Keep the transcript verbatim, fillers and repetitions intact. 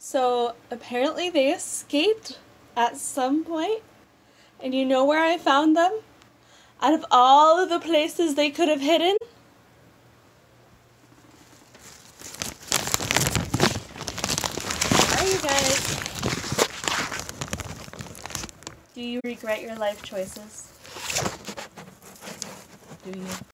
So apparently they escaped at some point, and you know where I found them? Out of all of the places they could have hidden, are you guys? Do you regret your life choices? Do you?